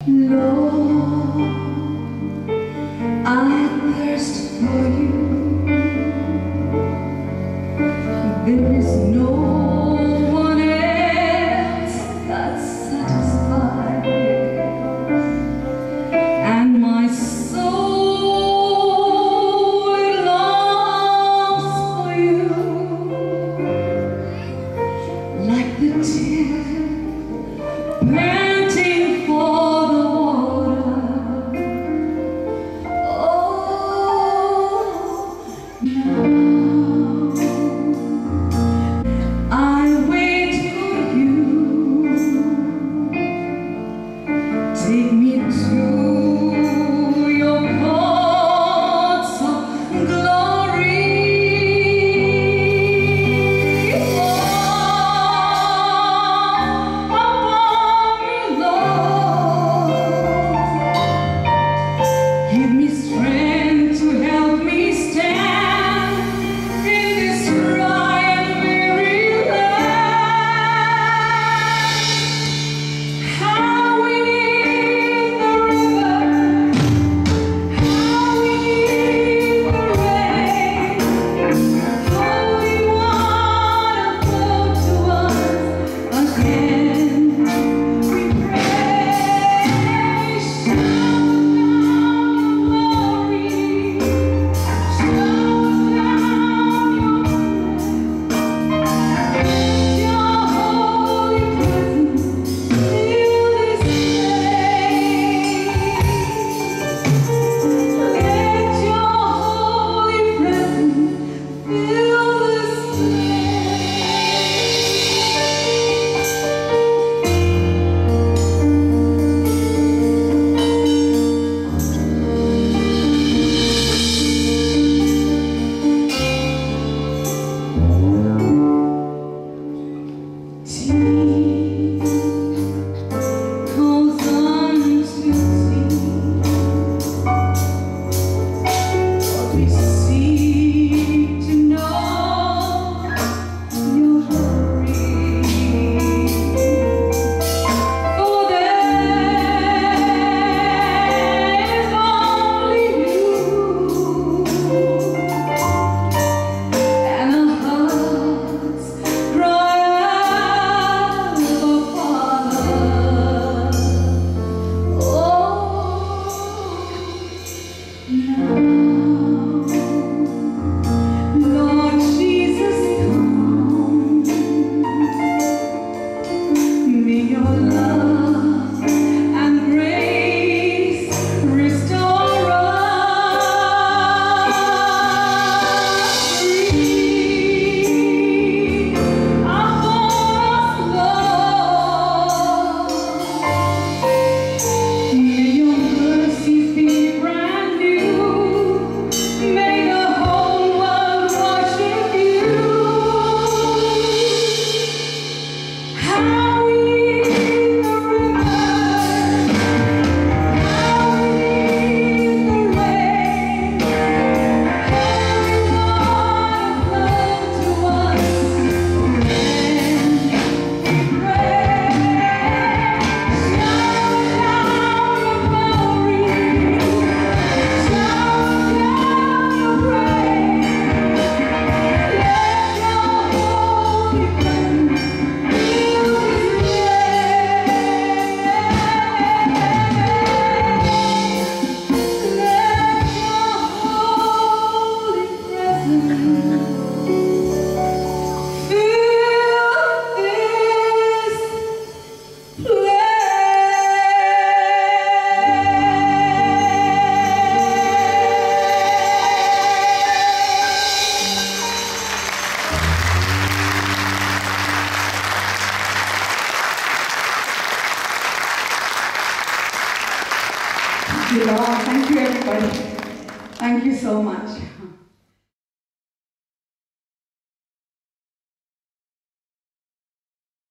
Lord, I thirst for you. There is no one else that satisfies, and my soul longs for you, like the deer panting for the water. Oh, now I wait for you. Take me to your courts of glory. Fall upon me, Lord. Give me strength to help me stand in this dry and weary land. How we need the river, how we need the rain. Holy water, flow to us again. We pray, shower down your glory, shower down your holy presence, fill this place. Let your holy presence fill this Tea calls unto tea. We seek to know your glory. For there is only you, and our hearts cry out, Abba, Father. Oh, now, Lord Jesus, come. May your love and grace restore us. Breathe upon us, Lord. May your mercies be brand new. May the whole world worship you. How we need the river, how we need the rain. Holy water, flow to us again. We pray, shower down your glory, shower down your grace. Let your holy presence fill this Thank you, Lord. Thank you, everybody. Thank you so much.